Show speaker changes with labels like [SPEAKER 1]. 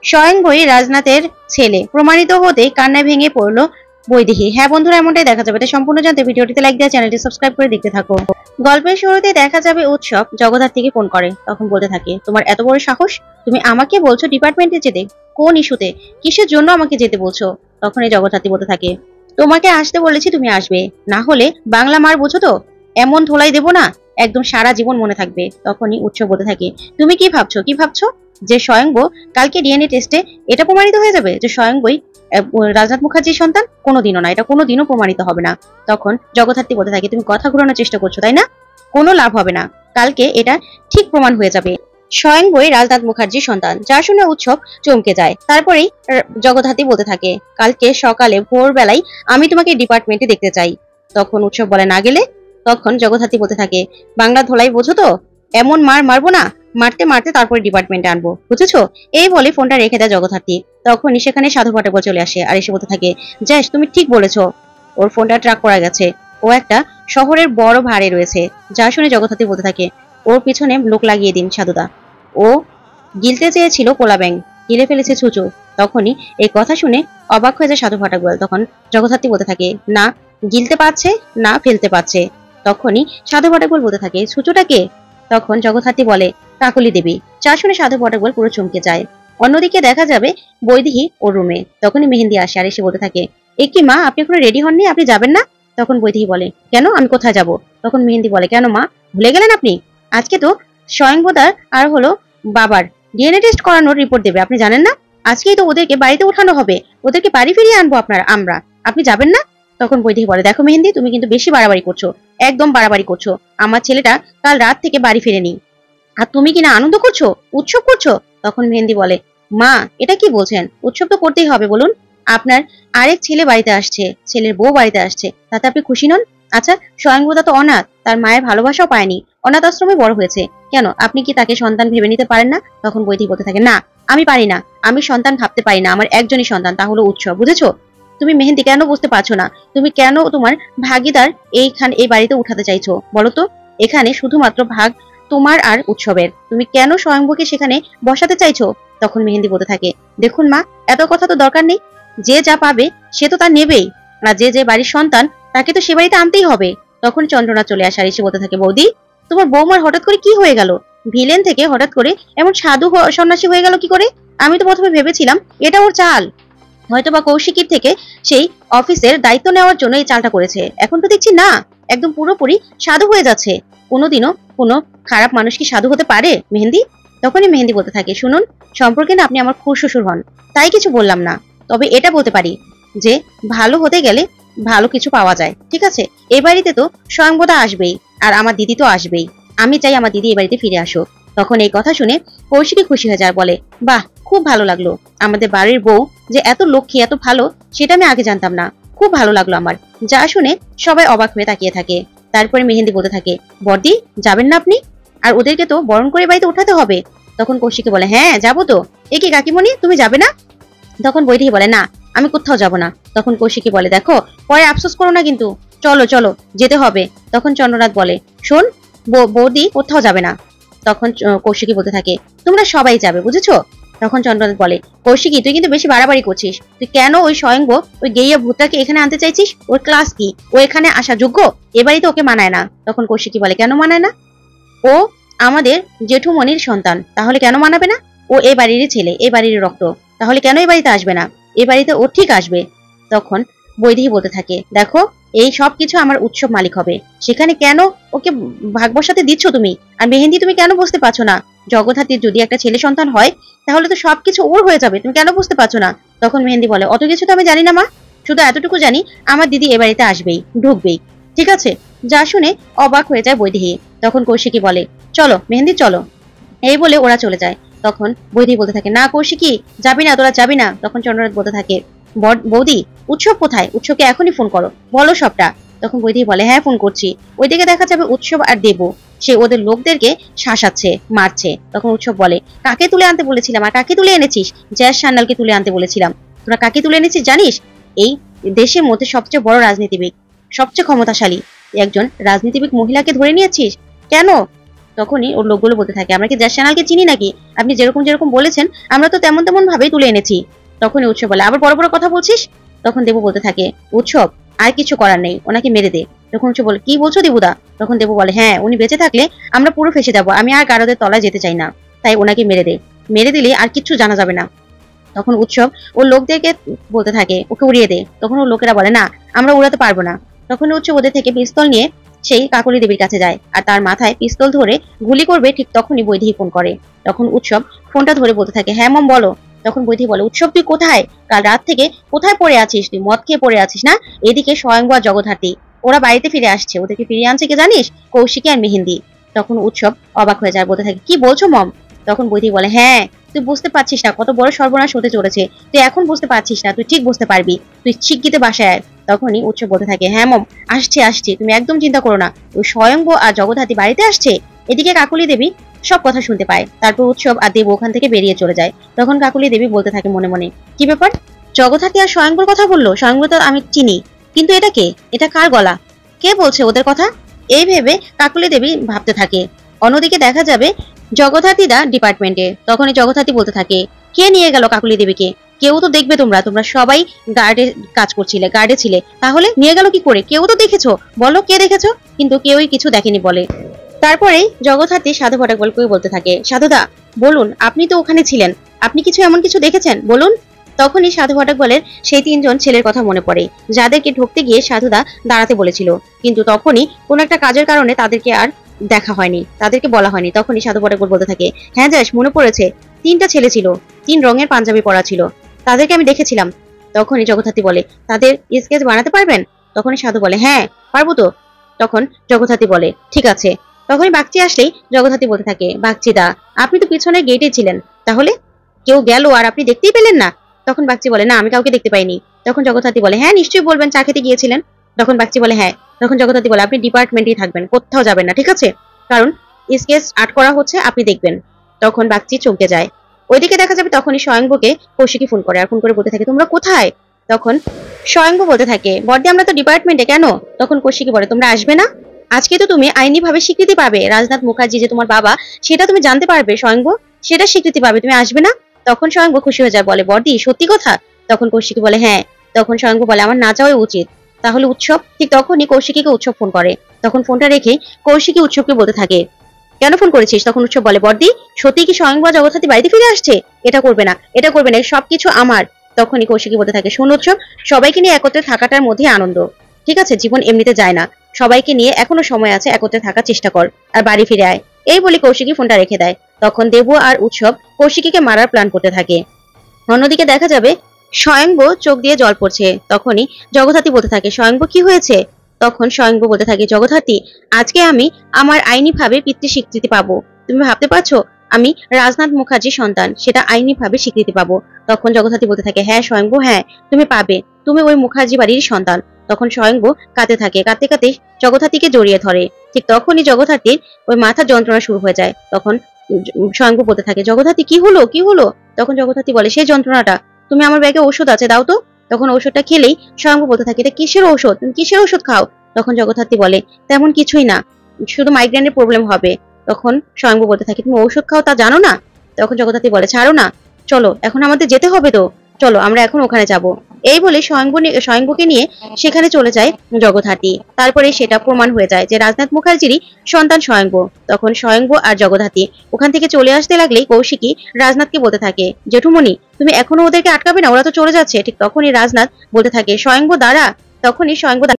[SPEAKER 1] স্বয়ংবরী রাজনাথের ছেলে প্রমাণিত হতে কান্নায় ভেঙে পড়লো বৈদেহী। হ্যাঁ বন্ধুরা, এমনটাই দেখা যাবে। তাই সম্পূর্ণ জানতে ভিডিওটিতে লাইক দিয়ে চ্যানেলটি সাবস্ক্রাইব করে দেখতে থাকো। গল্পের শুরুতে দেখা যাবে উৎসব জগদ্ধাত্রীকে ফোন করে, তখন বলতে থাকে, তোমার এত বড় সাহস, তুমি আমাকে বলছো ডিপার্টমেন্টে যেতে? কোন ইস্যুতে, কিসের জন্য আমাকে যেতে বলছো? তখন এই জগদ্ধাত্রী বলতে থাকে, তোমাকে আসতে বলেছি, তুমি আসবে, না হলে বাংলা মার বোঝো তো, এমন ধোলাই দেবো না, একদম সারা জীবন মনে থাকবে। তখনই উৎসব বলতে থাকে, তুমি কি ভাবছো যে স্বয়ংব কালকে ডিএনএ টেস্টে এটা প্রমাণিত হয়ে যাবে যে স্বয়ংবই রাজনাথ মুখার্জির সন্তান? কোনোদিনও না, এটা কোনোদিনও প্রমাণিত হবে না। তখন জগদ্ধাত্রী বলতে থাকে, তুমি কথা ঘুরানোর চেষ্টা করছো তাই না? কোনো লাভ হবে না, কালকে এটা ঠিক প্রমাণ হয়ে যাবে স্বয়ংবই রাজনাথ মুখার্জির সন্তান। যা শুনে উৎসব চমকে যায়। তারপরেই জগদ্ধাত্রী বলতে থাকে, কালকে সকালে ভোরবেলায় আমি তোমাকে ডিপার্টমেন্টে দেখতে চাই। তখন উৎসব বলে, না গেলে? তখন জগদ্ধাত্রী বলতে থাকে, বাংলা ধোলাই বোঝো তো, এমন মারবো না, মারতে মারতে তারপরে ডিপার্টমেন্টে আনবো, বুঝেছো? এই বলে ফোনটা রেখে দেয় জগদ্ধাত্রী। তখনই সেখানে সাধু পাঠক চলে আসে আর এসে বলতে থাকে, জ্যাস তুমি ঠিক বলেছো, ওর ফোনটা ট্র্যাক করা গেছে, ও একটা শহরের বড় ভাড়ে রয়েছে। যা শুনে জগদ্ধাত্রী বলতে থাকে, ওর পিছনে লোক লাগিয়ে দিন সাধুদা, ও গিলতে চেয়েছিল কোলা ব্যাং, গিলে ফেলেছে ছুঁচো। তখনই এই কথা শুনে অবাক হয়ে যায় সাধু ফাটাকওয়াল। তখন জগদ্ধাত্রী বলতে থাকে, না গিলতে পারছে না ফেলতে পারছে। তখনই সাধু ফাটাকওয়াল বলতে থাকে, ছুঁচোটা কে? তখন জগদ্ধাত্রী বলে, কাকলি দেবী। যা শুনে সাধু ফাটাকওয়াল পুরো চমকে যায়। অন্যদিকে দেখা যাবে বৈদেহী ওর রুমে। তখনই মেহেন্দি আসে আর এসে বলতে থাকে, এ কি মা, আপনি এখনো রেডি হননি, আপনি যাবেন না? তখন বৈদেহী বলে, কেন, আমি কোথায় যাব? তখন মেহেন্দি বলে, কেন মা, ভুলে গেলেন আপনি? আজকে তো স্বয়ংবদার আর হলো বাবার ডিএনএ টেস্ট করানোর রিপোর্ট দেবে, আপনি জানেন না? আজকেই তো ওদেরকে বাড়িতে উঠানো হবে, ওদেরকে বাড়ি ফিরিয়ে আনবো আমরা, আপনি যাবেন না? তখন বৈদেহী বলে, দেখো মেহেন্দি, তুমি কিন্তু বেশি বাড়াবাড়ি করছো, একদম বাড়াবাড়ি করছো। আমার ছেলেটা কাল রাত থেকে বাড়ি ফিরেনি, আর তুমি কিনা আনন্দ করছো, উৎসব করছো। তখন মেহেন্দি বলে, মা এটা কি বলছেন, উৎসব তো করতেই হবে, বলুন। আপনার আরেক ছেলে বাড়িতে আসছে, ছেলের বউ বাড়িতে আসছে, তাতে আপনি খুশি নন? আচ্ছা, স্বয়ংবদা তো অনাথ, তার মায়ের ভালোবাসাও পায়নি, অনাথ আশ্রমে বড় হয়েছে, কেন আপনি কি তাকে সন্তান ভেবে নিতে পারেন না? তখন বৈদেহী বলতে থাকে, না আমি পারি না, আমি সন্তান ভাবতে পারি না, আমার একজনই সন্তান, তা হলো উৎসব, বুঝেছো? তুমি মেহেন্দি কেন বুঝতে পারছো না, তুমি কেন তোমার ভাগিদার এই বাড়িতে উঠাতে চাইছো বলো তো? এখানে শুধুমাত্র ভাগ তোমার আর উৎসবের, তুমি কেন স্বয়ংবকে সেখানে বসাতে চাইছো? তখন মেহেন্দি বলতে থাকে, দেখুন মা, এত কথা তো দরকার নেই, যে যা পাবে সে তো তা নেবেই, আর যে যে বাড়ির সন্তান তাকে তো সে বাড়িতে আনতেই হবে। তখন চন্দ্রনাথ চলে আসে আর এসে বলতে থাকে, বৌদি তোমার বৌমার হঠাৎ করে কি হয়ে গেল? ভিলেন থেকে হঠাৎ করে এমন সাধু সন্ন্যাসী হয়ে গেল কি করে? আমি তো প্রথমে ভেবেছিলাম এটা ওর চাল, হয়তো বা কৌশিকীর থেকে সেই অফিসের দায়িত্ব নেওয়ার জন্য এই চালটা করেছে, এখন তো দেখছি না, একদম পুরোপুরি সাধু হয়ে যাচ্ছে। কোনোদিনও কোনো খারাপ মানুষ কি সাধু হতে পারে মেহেন্দি? তখনই মেহেন্দি বলতে থাকে, শুনুন, সম্পর্কে না আপনি আমার খুব শ্বশুর হন, তাই কিছু বললাম না, তবে এটা বলতে পারি যে ভালো হতে গেলে ভালো কিছু পাওয়া যায়, ঠিক আছে? এ বাড়িতে তো স্বয়ংবদা আসবেই, আর আমার দিদি তো আসবেই, আমি চাই আমার দিদি এ বাড়িতে ফিরে আসো। তখন এই কথা শুনে কৌশিকী খুশি হয়ে যায়, বলে, বাহ, খুব ভালো লাগলো, আমাদের বাড়ির বউ যে এত লক্ষ্মী এত ভালো সেটা আমি আগে জানতাম না, খুব ভালো লাগলো আমার। যা শুনে সবাই অবাক হয়ে তাকিয়ে থাকে। তারপরে মেহেন্দি বলতে থাকে, বর্দি যাবেন না আপনি? আর ওদেরকে তো বরণ করে বাড়িতে উঠাতে হবে। তখন কৌশিকী বলে, হ্যাঁ যাবো তো, এ কি কাকিমণি তুমি যাবে না? তখন বৈদেহী বলে, না আমি কোথাও যাব না। তখন কৌশিকী বলে, দেখো পরে আফসোস করো না কিন্তু, চলো চলো যেতে হবে। তখন চন্দ্রনাথ বলে, শোন, বৌদি কোথাও যাবে না। তখন কৌশিকী বলতে থাকে, তোমরা সবাই যাবে, বুঝেছো? তখন চন্দ্রনাথ বলে, কৌশিকী তুই কিন্তু বেশি বাড়াবাড়ি করছিস, তুই কেন ওই স্বয়ংব ওই গেইয়া ভূতটাকে এখানে আনতে চাইছিস? ওর ক্লাস কি, ও এখানে আসা যোগ্য? এবারই তো ওকে মানায় না। তখন কৌশিকী বলে, কেন মানায় না? ও আমাদের জেঠুমণির সন্তান, তাহলে কেন মানাবে না? ও এই বাড়িরই ছেলে, এই বাড়ির রক্ত, তাহলে কেন এই বাড়িতে আসবে না? এই বাড়িতে ও ঠিক আসবে। তখন বৈদেহী বলতে থাকে, দেখো এই সব কিছু আমার উৎসব মালিক হবে, সেখানে কেন ওকে ভাগ বসাতে দিচ্ছ তুমি? আর মেহেন্দি তুমি কেন বুঝতে পারছো না, জগদ্ধাত্রীর যদি একটা ছেলে সন্তান হয় তাহলে তো সবকিছু ওর হয়ে যাবে, তুমি কেন বুঝতে পারছো না? তখন মেহেন্দি বলে, অত কিছু তো আমি জানি না মা, শুধু এতটুকু জানি আমার দিদি এ বাড়িতে আসবেই, ঢুকবেই, ঠিক আছে? যা শুনে অবাক হয়ে যায় বৈদেহী। তখন কৌশিকী বলে, চলো মেহেন্দি চলো, এই বলে ওরা চলে যায়। তখন বৈদেহী বলতে থাকে, না কৌশিকী যাবি না, তোরা যাবি না। তখন চন্দ্রনাথ বলতে থাকে, বৌদি উৎসব কোথায়, উৎসবকে এখনই ফোন করো, বলো সবটা। তখন বৈদেহী বলে, হ্যাঁ ফোন করছি। ওইদিকে দেখা যাবে উৎসব আর দেব সে ওদের লোকদেরকে শাসাচ্ছে, মারছে। তখন উৎসব বলে, কাকে তুলে আনতে বলেছিলাম আর কাকে তুলে এনেছিস? জ্যাস সান্যালকে তুলে আনতে বলেছিলাম, তোরা কাকে তুলে এনেছিস জানিস? এই দেশের মধ্যে সবচেয়ে বড় রাজনীতিবিদ, সবচেয়ে ক্ষমতাশালী একজন রাজনীতিবিদ মহিলাকে ধরে নিয়েছিস, কেন? তখনই ওর লোকগুলো বলতে থাকে, আমরা কি জাস্ট চ্যানেলকে চিনি নাকি? আপনি যেরকম যেরকম বলেছেন আমরা তো তেমন তেমন ভাবেই তুলে এনেছি। তখনই উৎসব বলে, আবার বড় বড় কথা বলছিস? তখন দেবু বলতে থাকে, উৎসব আর কিছু করার নেই, ওনাকে মেরে দে। তখন উৎসব বলে, কি বলছো দেবুদা? তখন দেবু বলে, হ্যাঁ, উনি বেঁচে থাকলে আমরা পুরো ফেসে যাবো, আমি আর গারদের তলায় যেতে চাই না, তাই ওনাকে মেরে দে, মেরে দিলে আর কিচ্ছু জানা যাবে না। তখন উৎসব ওর লোকদেরকে বলতে থাকে, ওকে উড়িয়ে দে। তখন ওর লোকেরা বলে, না, আমরা উড়াতে পারবো না। তখন উৎসব ওদের থেকে পিস্তল নিয়ে সেই কাকলি দেবীর কাছে যায় আর তার মাথায় পিস্তল ধরে গুলি করবে, ঠিক তখনই বৈদেহী ফোন করে। তখন উৎসব ফোনটা ধরে বলতে থাকে, হ্যাঁ মম বলো। তখন বৈদেহী বলে, উৎসব তুই কোথায়? কাল রাত থেকে কোথায় পড়ে আছিস? তুই মদ খেয়ে পড়ে আছিস না? এদিকে স্বয়ংবর আর জগদ্ধাত্রী ওরা বাড়িতে ফিরে আসছে, ওদেরকে ফিরিয়ে আনছে কে জানিস? কৌশিকী আর মেহেন্দি। তখন উৎসব অবাক হয়ে যায়, বলতে থাকে, কি বলছো মম? তখন বৈদেহী বলে, হ্যাঁ, তুই বুঝতে পারছিস না কত বড় সর্বনাশ হতে চলেছে, তুই এখন বুঝতে পারছিস না, তুই ঠিক বুঝতে পারবি, তুই শিগগিরই বাসায় আয়। তখনই উৎসব বলতে থাকে, হ্যাঁ মম, আসছি, তুমি একদম চিন্তা করো না, ওই স্বয়ংব আর জগদ্ধাত্রী বাড়িতে আসছে। এদিকে কাকুলি দেবী সব কথা শুনতে পায়। তারপর উৎসব আর দেব ওখান থেকে বেরিয়ে চলে যায়। তখন কাকুলি দেবী বলতে থাকে মনে মনে, কি ব্যাপার? জগদ্ধাত্রী আর স্বয়ংবর কথা বললো, স্বয়ংবর তো আমি চিনি, কিন্তু এটা কে? এটা কার গলা? কে বলছে ওদের কথা? এই ভেবে কাকুলি দেবী ভাবতে থাকে। অন্যদিকে দেখা যাবে জগদ্ধাত্রীরা ডিপার্টমেন্টে। তখনই জগদ্ধাত্রী বলতে থাকে, কে নিয়ে গেল কাকুলি দেবীকে? কেউ তো দেখবে, তোমরা সবাই গার্ডে কাজ করছিলে, গার্ডে ছিলে, তাহলে নিয়ে গেল কি করে? কেউ তো দেখেছো, বলো কে দেখেছো? কিন্তু কেউই কিছু দেখেনি বলে। তারপরে জগদ্ধাত্রী সাধু ভট্টাচার্যকে বলতে থাকে, সাধুদা বলুন, আপনি তো ওখানে ছিলেন, আপনি কিছু এমন কিছু দেখেছেন, বলুন। তখনই সাধু ভট্টাচার্যের সেই 3 জন ছেলের কথা মনে পড়ে, যাদেরকে ঢুকতে গিয়ে সাধুদা দাঁড়াতে বলেছিল, কিন্তু তখনই কোন একটা কাজের কারণে তাদেরকে আর দেখা হয়নি, তাদেরকে বলা হয়নি। তখনই সাধু ভট্টাচার্য বলতে থাকে, হ্যাঁ যাস, মনে পড়েছে, 3টা ছেলে ছিল, 3 রঙের পাঞ্জাবি পরা ছিল, তাদেরকে আমি দেখেছিলাম। তখনই জগদ্ধাত্রী বলে, তাদের স্কেচ বানাতে পারবেন? তখনই সাধু বলে, হ্যাঁ পারবো তো। তখন জগদ্ধাত্রী বলে, ঠিক আছে। তখনই বাগচি আসলেই জগদ্ধাত্রী বলতে থাকে, বাগচিদা আপনি তো পিছনের গেটে ছিলেন, তাহলে কেউ গেল আর আপনি দেখতেই পেলেন না? তখন বাগচি বলে, না, আমি কাউকে দেখতে পাইনি। তখন জগদ্ধাত্রী বলে, হ্যাঁ নিশ্চয়ই বলবেন, চা খেতে গিয়েছিলেন। তখন বাগচি বলে, হ্যাঁ। তখন জগদ্ধাত্রী বলে, আপনি ডিপার্টমেন্টেই থাকবেন, কোথাও যাবেন না, ঠিক আছে? কারণ স্কেচ আর্ট করা হচ্ছে, আপনি দেখবেন। তখন বাগচি চমকে যায়। ওইদিকে দেখা যাবে তখনই স্বয়ংবকে কৌশিকী ফোন করে, আর ফোন করে বলতে থাকে, তোমরা কোথায়? তখন স্বয়ংব বলতে থাকে, বর্দি আমরা তো ডিপার্টমেন্টে, কেন? তখন কৌশিকী বলে, তোমরা আসবে না? আজকে তো তুমি আইনি ভাবে স্বীকৃতি পাবে, রাজনাথ মুখার্জি যে তোমার বাবা সেটা তুমি জানতে পারবে স্বয়ংব, সেটা স্বীকৃতি পাবে, তুমি আসবে না? তখন স্বয়ংব খুশি হয়ে যায়, বলে, বর্দি সত্যি কথা? তখন কৌশিকী বলে, হ্যাঁ। তখন স্বয়ংব বলে, আমার না যাওয়াই উচিত, তাহলে উৎসব? ঠিক তখনই কৌশিকীকে উৎসব ফোন করে। তখন ফোনটা রেখে কৌশিকী উৎসবকে বলতে থাকে, কেন ফোন করেছিস? তখন উৎসব বলে, বর্দি সত্যি কি স্বয়ংব জগদ্ধাত্রী বাড়িতে ফিরে আসছে? এটা করবে না, এটা করবে না, সবকিছু আমার। তখনই কৌশিকী বলতে থাকে, শোন উৎসব, সবাইকে নিয়ে একত্রে থাকাটার মধ্যে আনন্দ, ঠিক আছে? জীবন এমনিতে যায় না, সবাইকে নিয়ে এখনো সময় আছে, একত্রে থাকার চেষ্টা কর আর বাড়ি ফিরে আয়। এই বলে কৌশিকী ফোনটা রেখে দেয়। তখন দেবু আর উৎসব কৌশিকীকে মারার প্ল্যান করতে থাকে। অন্যদিকে দেখা যাবে স্বয়ংব চোখ দিয়ে জল পড়ছে। তখনই জগদ্ধাত্রী বলতে থাকে, স্বয়ংব কি হয়েছে? তখন স্বয়ংব বলতে থাকে, জগদ্ধাত্রী আজকে আমি আমার আইনি ভাবে পিতৃ স্বীকৃতি পাবো। তুমি ভাবতে পারছো আমি রাজনাথ মুখার্জির সন্তান, সেটা আইনি ভাবে স্বীকৃতি পাবো। তখন জগদ্ধাত্রী বলতে থাকে, হ্যাঁ স্বয়ংব, হ্যাঁ তুমি পাবে, তুমি ওই মুখার্জি বাড়ির সন্তান। তখন স্বয়ংব কাঁদতে থাকে, কাঁদতে কাঁদতে জগদ্ধাত্রীকে জড়িয়ে ধরে। ঠিক তখনই জগদ্ধাত্রীর ওই মাথার যন্ত্রণা শুরু হয়ে যায়। তখন স্বয়ংব বলতে থাকে, জগদ্ধাত্রী কি হলো, কি হলো? তখন জগদ্ধাত্রী বলে, সেই যন্ত্রণাটা, তুমি আমার ব্যাগে ওষুধ আছে, দাও তো। তখন ওষুধটা খেলেই স্বয়ংব বলতে থাকে, এটা কিসের ঔষধ, তুমি কিসের ওষুধ খাও? তখন জগদ্ধাত্রী বলে, তেমন কিছুই না, শুধু মাইগ্রেনের প্রবলেম হবে। তখন স্বয়ংব বলতে থাকে, তুমি ওষুধ খাও তা জানো না? তখন জগদ্ধাত্রী বলে, ছাড়ো না, চলো এখন আমাদের যেতে হবে তো, চলো আমরা এখন ওখানে যাব। এই বলে স্বয়ংবকে নিয়ে সেখানে চলে যায় জগদ্ধাত্রী। তারপরে সেটা প্রমাণ হয়ে যায় যে রাজনাথ মুখার্জিরই সন্তান স্বয়ংব। তখন স্বয়ংব আর জগদ্ধাত্রী ওখান থেকে চলে আসতে লাগলেই কৌশিকী রাজনাথকে বলতে থাকে, জেঠুমণি তুমি এখনো ওদেরকে আটকাবে না, ওরা তো চলে যাচ্ছে। ঠিক তখনই রাজনাথ বলতে থাকে, স্বয়ংব দাঁড়া। তখনই স্বয়ংব